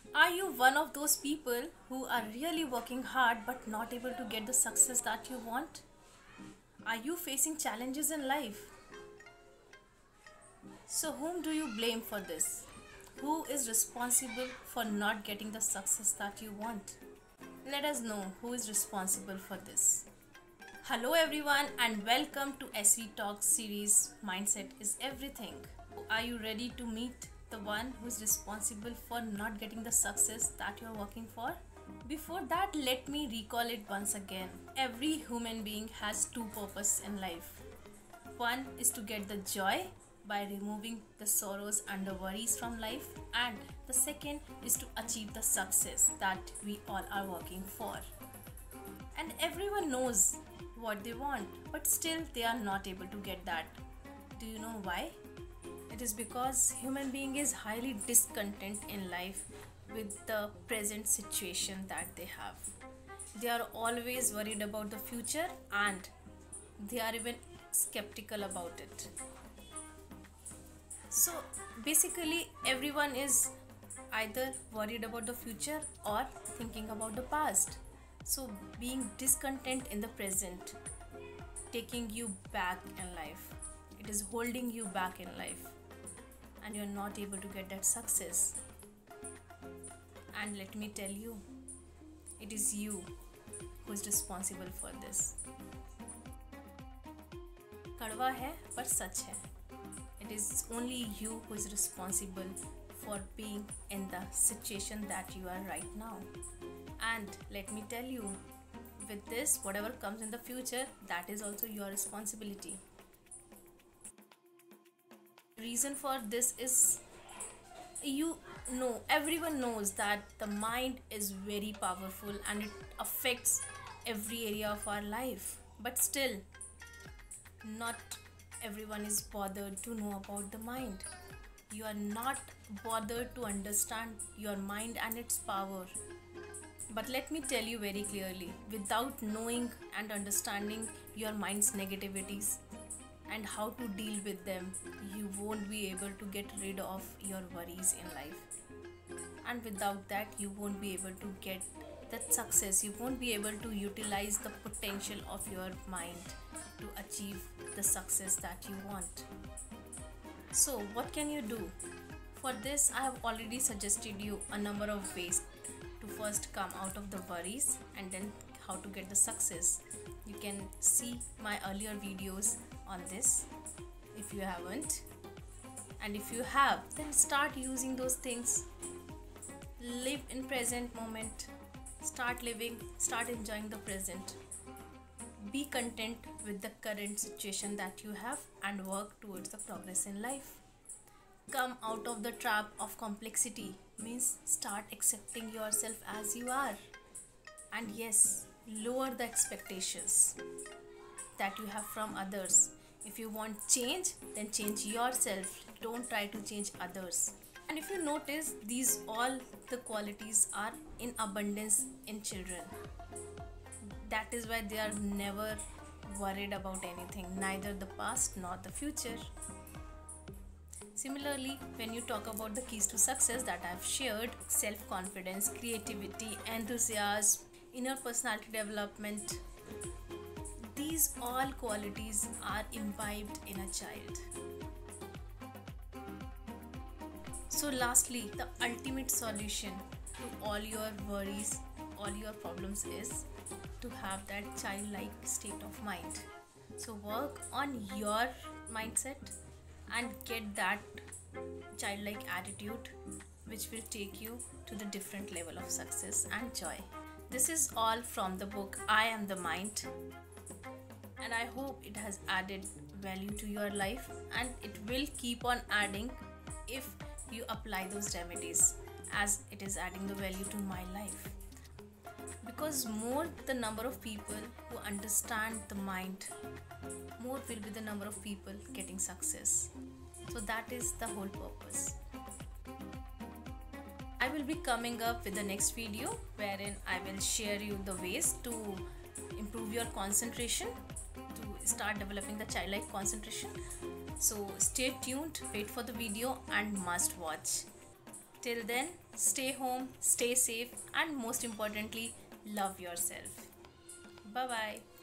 Are you one of those people who are really working hard but not able to get the success that you want? Are you facing challenges in life? So, whom do you blame for this? Who is responsible for not getting the success that you want? Let us know who is responsible for this. Hello, everyone, and welcome to SV Talks series Mindset is Everything. Are you ready to meet the one who is responsible for not getting the success that you are working for? Before that, let me recall it once again. Every human being has two purposes in life. One is to get the joy by removing the sorrows and the worries from life, and the second is to achieve the success that we all are working for. And everyone knows what they want, but still they are not able to get that. Do you know why? It is because human being is highly discontent in life with the present situation that they have. They are always worried about the future and they are even skeptical about it. So basically everyone is either worried about the future or thinking about the past. So being discontent in the present taking you back in life. It is holding you back in life and you're not able to get that success. And let me tell you, it is you who is responsible for this. कड़वा है पर सच है. It is only you who is responsible for being in the situation that you are right now. And let me tell you, with this, whatever comes in the future, that is also your responsibility. Reason for this is, everyone knows that the mind is very powerful and it affects every area of our life, but still not everyone is bothered to know about the mind. You are not bothered to understand your mind and its power. But let me tell you very clearly, without knowing and understanding your mind's negativities and how to deal with them, you won't be able to get rid of your worries in life. And without that, you won't be able to get that success. You won't be able to utilize the potential of your mind to achieve the success that you want. So what can you do? For this, I have already suggested you a number of ways to first come out of the worries and then how to get the success. You can see my earlier videos on this if you haven't, and if you have, then start using those things. Live in present moment. Start living, start enjoying the present. Be content with the current situation that you have and work towards the progress in life. Come out of the trap of complexity, means start accepting yourself as you are. And yes, lower the expectations that you have from others. If you want change, then change yourself. Don't try to change others. And if you notice, these all the qualities are in abundance in children. That is why they are never worried about anything, neither the past nor the future. Similarly, when you talk about the keys to success that I've shared, self-confidence, creativity, enthusiasm, inner personality development, these all qualities are imbibed in a child. So lastly, the ultimate solution to all your worries, all your problems is to have that childlike state of mind. So work on your mindset and get that childlike attitude which will take you to the different level of success and joy. This is all from the book I Am the Mind, and I hope it has added value to your life, and it will keep on adding if you apply those remedies, as it is adding the value to my life. Because more the number of people who understand the mind, more will be the number of people getting success. So that is the whole purpose. I will be coming up with the next video wherein I will share you the ways to improve your concentration, to start developing the childlike concentration. So stay tuned, wait for the video and must watch. Till then, stay home, stay safe, and most importantly, love yourself. Bye bye.